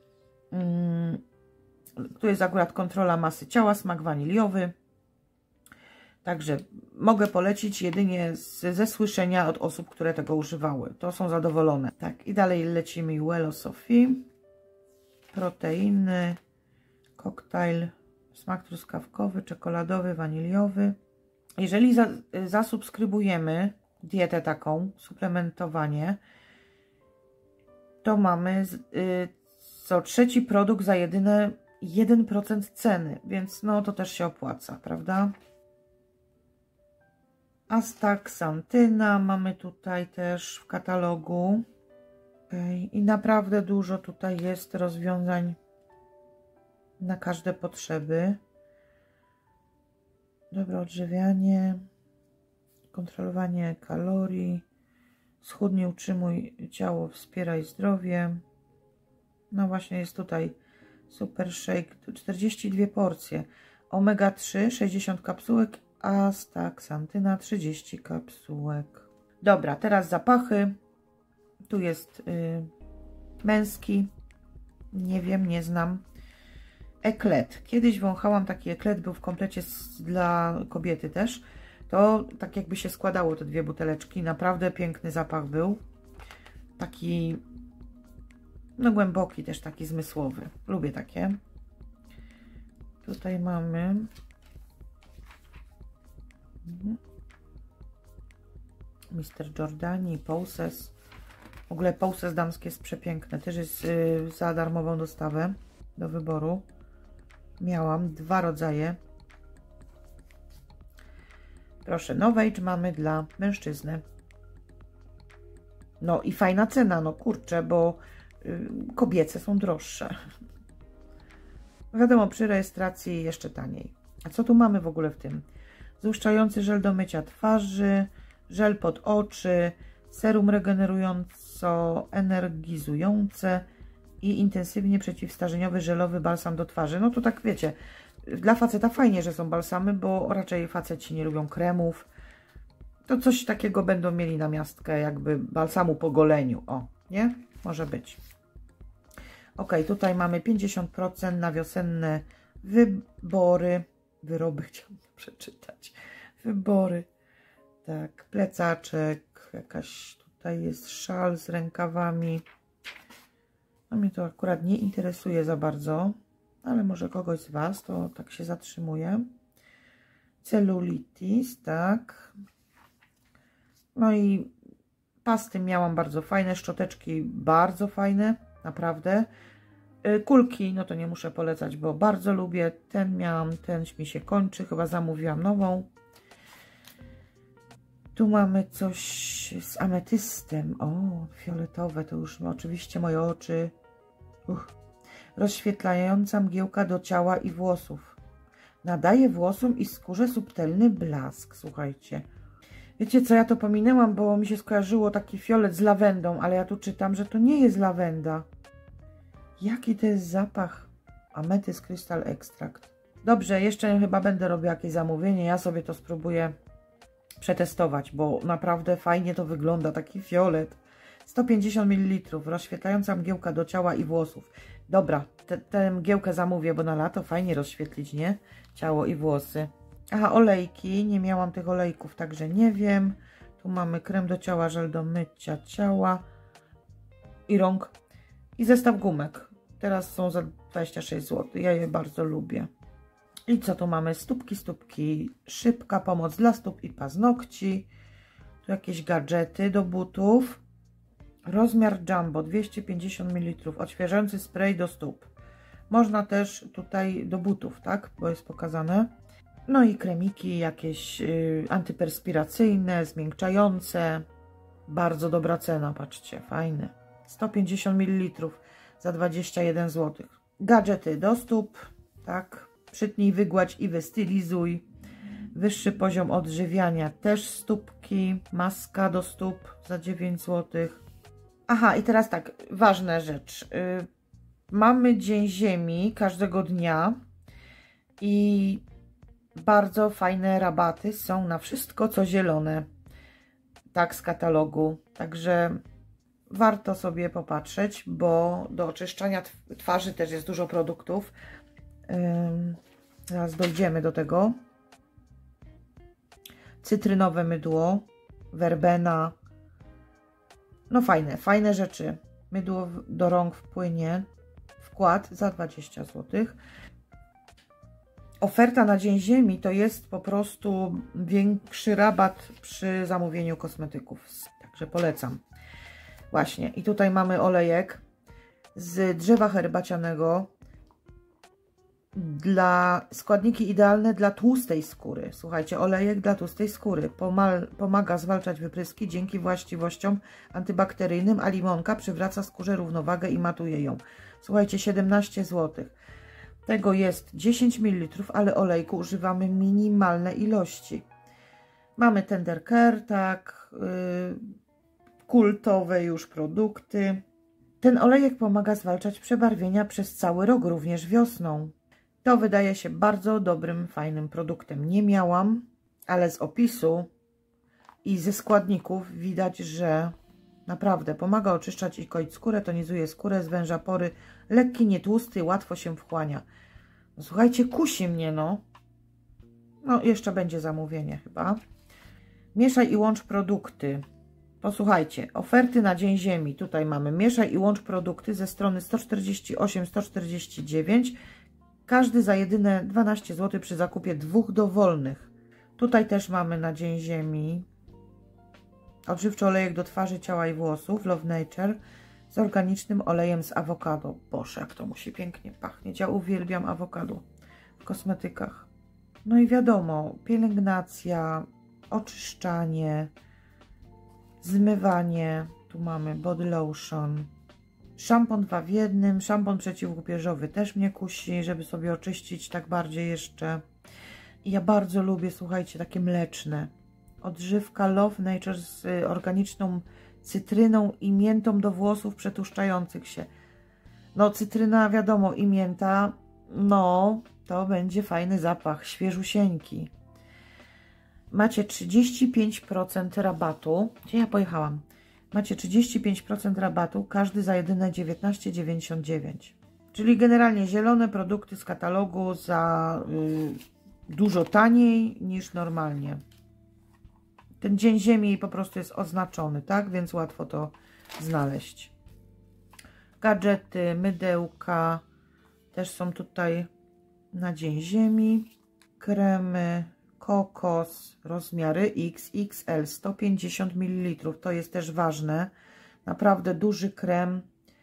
Tu jest akurat kontrola masy ciała, smak waniliowy. Także mogę polecić jedynie ze słyszenia od osób, które tego używały. To są zadowolone. Tak, i dalej lecimy Wellosophy. Proteiny, koktajl, smak truskawkowy, czekoladowy, waniliowy. Jeżeli zasubskrybujemy dietę taką, suplementowanie, to mamy co 3. produkt za jedyne 1% ceny, więc no to też się opłaca, prawda? Astaxantyna mamy tutaj też w katalogu. I naprawdę dużo tutaj jest rozwiązań na każde potrzeby. Dobre odżywianie, kontrolowanie kalorii, schudnij, utrzymuj ciało, wspieraj zdrowie. No właśnie jest tutaj Super Shake, 42 porcje, omega 3, 60 kapsułek, astaxantyna 30 kapsułek. Dobra, teraz zapachy. Tu jest męski, nie wiem, nie znam. Eklet. Kiedyś wąchałam taki eklet, był w komplecie dla kobiety też. To tak jakby się składało te 2 buteleczki. Naprawdę piękny zapach był. Taki, no głęboki, też taki zmysłowy. Lubię takie. Tutaj mamy Mr. Giordani, Poses. W ogóle Poses damskie jest przepiękne. Też jest za darmową dostawę. do wyboru. Miałam 2 rodzaje. Proszę, Novage mamy dla mężczyzny. No i fajna cena, no kurczę, bo kobiece są droższe. Wiadomo, przy rejestracji jeszcze taniej. A co tu mamy w ogóle w tym? Złuszczający żel do mycia twarzy, żel pod oczy, serum regenerująco-energizujące i intensywnie przeciwstarzeniowy żelowy balsam do twarzy. No to tak wiecie, dla faceta fajnie, że są balsamy, bo raczej faceci nie lubią kremów. To coś takiego będą mieli na miastkę jakby balsamu po goleniu. O, nie? Może być. Ok, tutaj mamy 50% na wiosenne wybory. Wyroby chciałam przeczytać. Wybory. Tak, plecaczek. Jakaś tutaj jest szal z rękawami. No mnie to akurat nie interesuje za bardzo, ale może kogoś z Was to tak się zatrzymuje. Celulitis, tak. No i pasty miałam bardzo fajne, szczoteczki bardzo fajne, naprawdę. Kulki, no to nie muszę polecać, bo bardzo lubię. Ten miałam, ten mi się kończy, chyba zamówiłam nową. Tu mamy coś z ametystem. O, fioletowe, to już oczywiście moje oczy. Rozświetlająca mgiełka do ciała i włosów. Nadaje włosom i skórze subtelny blask, słuchajcie. Wiecie co, ja to pominęłam, bo mi się skojarzyło taki fiolet z lawendą, ale ja tu czytam, że to nie jest lawenda. Jaki to jest zapach? Amethyst Crystal Extract. Dobrze, jeszcze chyba będę robiła jakieś zamówienie, ja sobie to spróbuję przetestować, bo naprawdę fajnie to wygląda, taki fiolet. 150 ml, rozświetlająca mgiełka do ciała i włosów. Dobra, tę mgiełkę zamówię, bo na lato fajnie rozświetlić, nie? Ciało i włosy. Aha, olejki, nie miałam tych olejków, także nie wiem. Tu mamy krem do ciała, żel do mycia ciała i rąk i zestaw gumek. Teraz są za 26 zł, ja je bardzo lubię. I co tu mamy? Stópki, szybka pomoc dla stóp i paznokci. Tu jakieś gadżety do butów. Rozmiar Jumbo 250 ml, odświeżający spray do stóp. Można też tutaj do butów, tak? Bo jest pokazane. No i kremiki jakieś antyperspiracyjne, zmiękczające. Bardzo dobra cena, patrzcie, fajne. 150 ml za 21 zł. Gadżety do stóp, tak? Przytnij, wygładź i wystylizuj. Wyższy poziom odżywiania, też stópki. Maska do stóp za 9 zł. Aha, i teraz tak, ważna rzecz. Mamy Dzień Ziemi każdego dnia i bardzo fajne rabaty są na wszystko, co zielone. Tak, z katalogu. Także warto sobie popatrzeć, bo do oczyszczania twarzy też jest dużo produktów. Zaraz dojdziemy do tego. Cytrynowe mydło, werbena. No fajne rzeczy. Mydło do rąk w płynie. Wkład za 20 zł. Oferta na Dzień Ziemi to jest po prostu większy rabat przy zamówieniu kosmetyków. Także polecam. Właśnie. I tutaj mamy olejek z drzewa herbacianego. Składniki idealne dla tłustej skóry. Słuchajcie, olejek dla tłustej skóry. Pomaga zwalczać wypryski dzięki właściwościom antybakteryjnym, a limonka przywraca skórze równowagę i matuje ją. Słuchajcie, 17 zł. Tego jest 10 ml, ale olejku używamy minimalne ilości. Mamy Tender Care, tak, kultowe już produkty. Ten olejek pomaga zwalczać przebarwienia przez cały rok, również wiosną. To wydaje się bardzo dobrym, fajnym produktem. Nie miałam, ale z opisu i ze składników widać, że naprawdę pomaga oczyszczać i koić skórę, tonizuje skórę, zwęża pory, lekki, nietłusty, łatwo się wchłania. No, słuchajcie, kusi mnie, no. No, jeszcze będzie zamówienie chyba. Mieszaj i łącz produkty. Posłuchajcie, oferty na Dzień Ziemi. Tutaj mamy mieszaj i łącz produkty ze strony 148-149. Każdy za jedyne 12 zł przy zakupie 2 dowolnych. Tutaj też mamy na Dzień Ziemi odżywczy olejek do twarzy, ciała i włosów, Love Nature. z organicznym olejem z awokado. Boże, jak to musi pięknie pachnieć. Ja uwielbiam awokado w kosmetykach. No i wiadomo, pielęgnacja, oczyszczanie, zmywanie. Tu mamy body lotion. Szampon 2 w 1. Szampon przeciwłupieżowy też mnie kusi, żeby sobie oczyścić tak bardziej jeszcze. I ja bardzo lubię, słuchajcie, takie mleczne. Odżywka Love Nature z organiczną cytryną i miętą do włosów przetłuszczających się. No cytryna wiadomo i mięta, no to będzie fajny zapach, świeżusieńki. Macie 35% rabatu. Gdzie ja pojechałam? Macie 35% rabatu, każdy za jedyne 19,99. Czyli generalnie zielone produkty z katalogu za dużo taniej niż normalnie. Ten Dzień Ziemi po prostu jest oznaczony, tak? Więc łatwo to znaleźć. Gadżety, mydełka też są tutaj na Dzień Ziemi. Kremy, kokos, rozmiary XXL, 150 ml. To jest też ważne. Naprawdę duży krem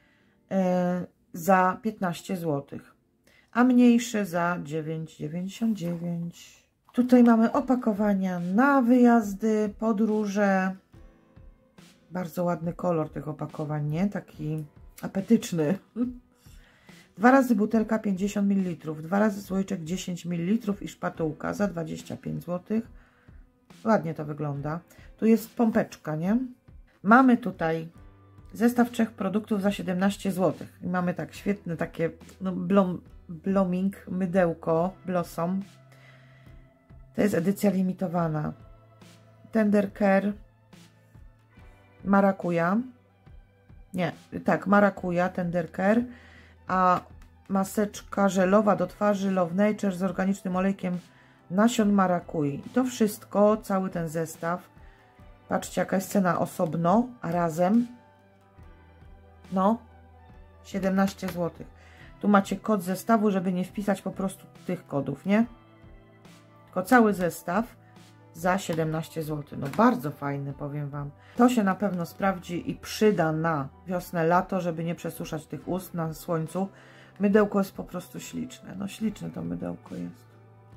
za 15 zł, a mniejszy za 9,99. Tutaj mamy opakowania na wyjazdy, podróże. Bardzo ładny kolor tych opakowań, nie? Taki apetyczny. 2 razy butelka 50 ml, 2 razy słoiczek 10 ml i szpatułka za 25 zł. Ładnie to wygląda. Tu jest pompeczka, nie? Mamy tutaj zestaw 3 produktów za 17 zł. I mamy tak świetne takie no, blooming mydełko Blossom. To jest edycja limitowana. Tender Care Marakuja. Nie, tak, Marakuja, Tender Care. A maseczka żelowa do twarzy Love Nature z organicznym olejkiem nasion marakui. I to wszystko, cały ten zestaw. Patrzcie, jaka jest cena osobno, a razem no 17 zł. Tu macie kod zestawu, żeby nie wpisać po prostu tych kodów, nie? Tylko cały zestaw za 17 zł. No bardzo fajny, powiem Wam. To się na pewno sprawdzi i przyda na wiosnę, lato, żeby nie przesuszać tych ust na słońcu. Mydełko jest po prostu śliczne. No śliczne to mydełko jest.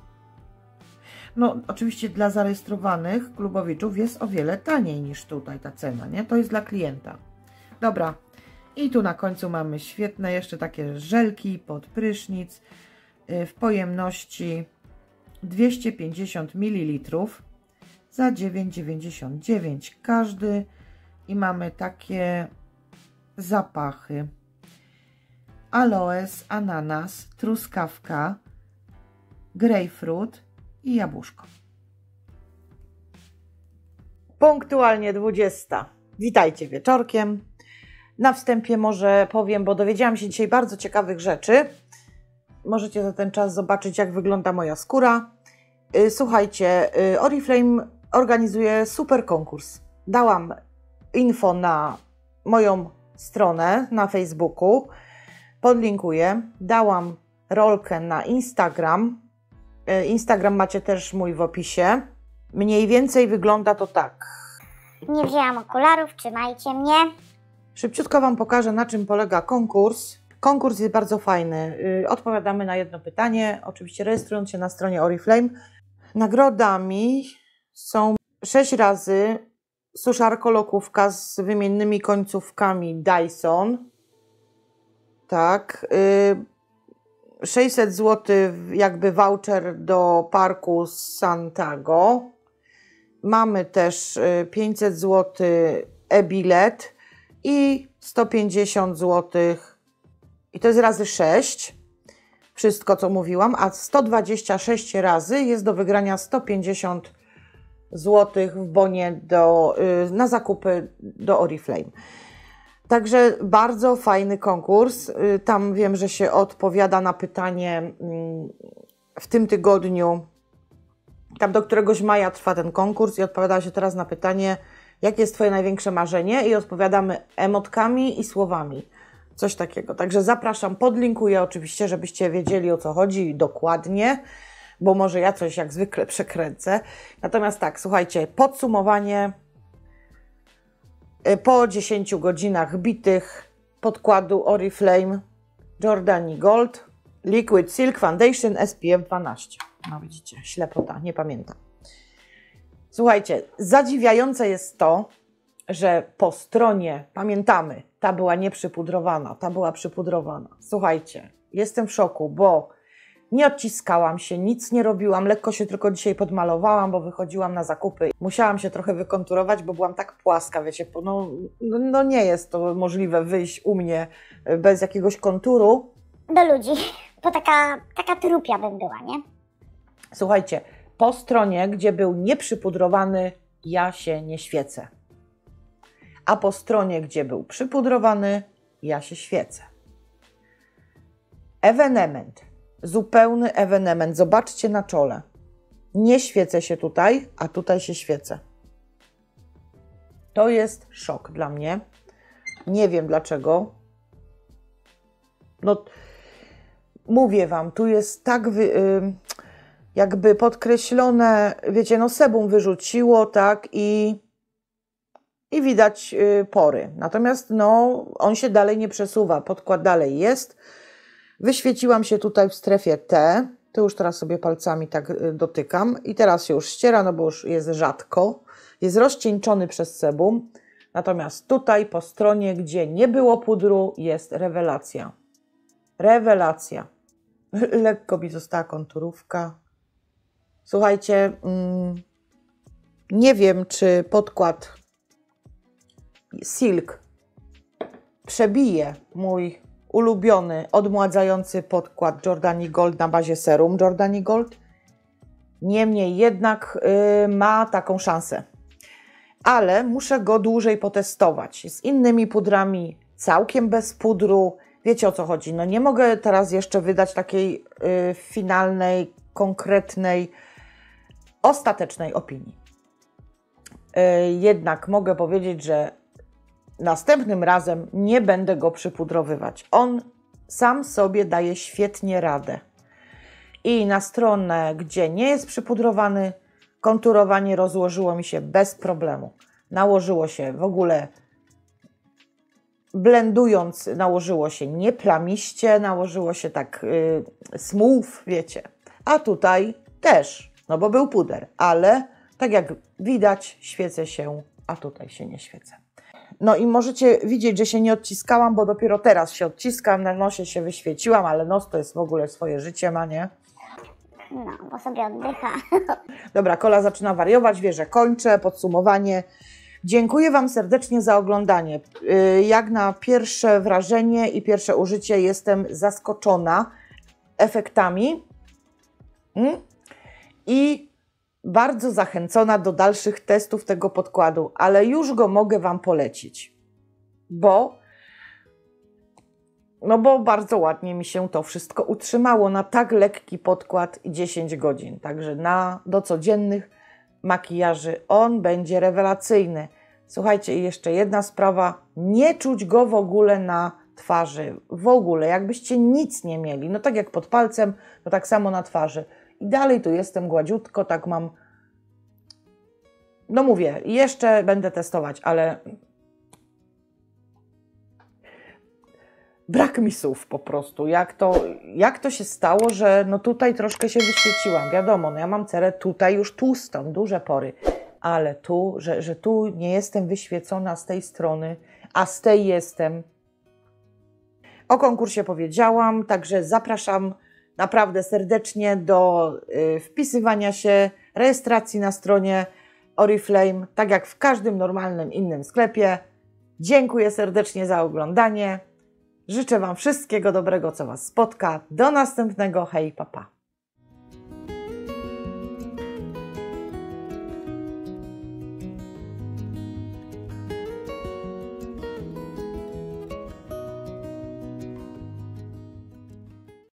No oczywiście dla zarejestrowanych klubowiczów jest o wiele taniej niż tutaj ta cena, nie? To jest dla klienta. Dobra. I tu na końcu mamy świetne jeszcze takie żelki pod prysznic w pojemności 250 ml za 9,99 każdy. I mamy takie zapachy: aloes, ananas, truskawka, grejpfrut i jabłuszko. Punktualnie 20. Witajcie wieczorkiem. Na wstępie może powiem, bo dowiedziałam się dzisiaj bardzo ciekawych rzeczy. Możecie za ten czas zobaczyć, jak wygląda moja skóra. Słuchajcie, Oriflame organizuje super konkurs. Dałam info na moją stronę na Facebooku. Podlinkuję. Dałam rolkę na Instagram. Instagram macie też mój w opisie. Mniej więcej wygląda to tak. Nie wzięłam okularów, trzymajcie mnie. Szybciutko Wam pokażę, na czym polega konkurs. Konkurs jest bardzo fajny. Odpowiadamy na jedno pytanie, oczywiście rejestrując się na stronie Oriflame. Nagrodami są 6 razy suszarko-lokówka z wymiennymi końcówkami Dyson. Tak. 600 zł jakby voucher do parku Santago. Mamy też 500 zł e-bilet i 150 zł. I to jest razy 6. Wszystko, co mówiłam, a 126 razy jest do wygrania 150 zł w bonie na zakupy do Oriflame. Także bardzo fajny konkurs. Tam wiem, że się odpowiada na pytanie w tym tygodniu. Tam do któregoś maja trwa ten konkurs i odpowiada się teraz na pytanie, jakie jest Twoje największe marzenie, i odpowiadamy emotkami i słowami. Coś takiego. Także zapraszam, podlinkuję oczywiście, żebyście wiedzieli, o co chodzi dokładnie, bo może ja coś jak zwykle przekręcę. Natomiast tak, słuchajcie, podsumowanie. Po 10 godzinach bitych podkładu Oriflame Jordani Gold Liquid Silk Foundation SPF 12. No widzicie, ślepota, nie pamiętam. Słuchajcie, zadziwiające jest to, że po stronie, pamiętamy, ta była nieprzypudrowana, ta była przypudrowana. Słuchajcie, jestem w szoku, bo nie odciskałam się, nic nie robiłam, lekko się tylko dzisiaj podmalowałam, bo wychodziłam na zakupy. Musiałam się trochę wykonturować, bo byłam tak płaska, wiecie, no nie jest to możliwe wyjść u mnie bez jakiegoś konturu. Do ludzi, bo taka trupia bym była, nie? Słuchajcie, po stronie, gdzie był nieprzypudrowany, ja się nie świecę. A po stronie, gdzie był przypudrowany, ja się świecę. Ewenement. Zupełny ewenement. Zobaczcie na czole. Nie świecę się tutaj, a tutaj się świecę. To jest szok dla mnie. Nie wiem dlaczego. No, mówię Wam, tu jest tak jakby podkreślone, wiecie, no sebum wyrzuciło, tak, i widać pory. Natomiast no, on się dalej nie przesuwa, podkład dalej jest. Wyświeciłam się tutaj w strefie T. To już teraz sobie palcami tak dotykam. I teraz się już ściera, no bo już jest rzadko. Jest rozcieńczony przez sebum. Natomiast tutaj po stronie, gdzie nie było pudru, jest rewelacja. Rewelacja. Lekko mi została konturówka. Słuchajcie, nie wiem, czy podkład Silk przebije mój ulubiony, odmładzający podkład Jordani Gold na bazie serum Jordani Gold. Niemniej jednak ma taką szansę. Ale muszę go dłużej potestować. Z innymi pudrami całkiem bez pudru. Wiecie, o co chodzi. No nie mogę teraz jeszcze wydać takiej finalnej, konkretnej, ostatecznej opinii. Jednak mogę powiedzieć, że następnym razem nie będę go przypudrowywać. On sam sobie daje świetnie radę. I na stronę, gdzie nie jest przypudrowany, konturowanie rozłożyło mi się bez problemu. Nałożyło się w ogóle, blendując, nałożyło się nieplamiście, nałożyło się tak smooth, wiecie. A tutaj też, no bo był puder, ale tak jak widać, świecę się, a tutaj się nie świecę. No i możecie widzieć, że się nie odciskałam, bo dopiero teraz się odciskam, na nosie się wyświeciłam, ale nos to jest w ogóle swoje życie, ma, nie? No, bo sobie oddycha. Dobra, Kola zaczyna wariować, wie, że kończę, podsumowanie. Dziękuję Wam serdecznie za oglądanie. Jak na pierwsze wrażenie i pierwsze użycie jestem zaskoczona efektami i bardzo zachęcona do dalszych testów tego podkładu, ale już go mogę Wam polecić, bo bardzo ładnie mi się to wszystko utrzymało na tak lekki podkład i 10 godzin. Także do codziennych makijaży on będzie rewelacyjny. Słuchajcie, i jeszcze jedna sprawa, nie czuć go w ogóle na twarzy, w ogóle, jakbyście nic nie mieli, no tak jak pod palcem, to tak samo na twarzy. I dalej tu jestem gładziutko, tak mam, no mówię, jeszcze będę testować, ale brak mi słów po prostu, jak to się stało, że no tutaj troszkę się wyświeciłam, wiadomo, no ja mam cerę tutaj już tłustą, duże pory, ale tu, że tu nie jestem wyświecona z tej strony, a z tej jestem. O konkursie powiedziałam, także zapraszam naprawdę serdecznie do wpisywania się, rejestracji na stronie Oriflame, tak jak w każdym normalnym innym sklepie. Dziękuję serdecznie za oglądanie. Życzę Wam wszystkiego dobrego, co Was spotka. Do następnego. Hej, pa, pa.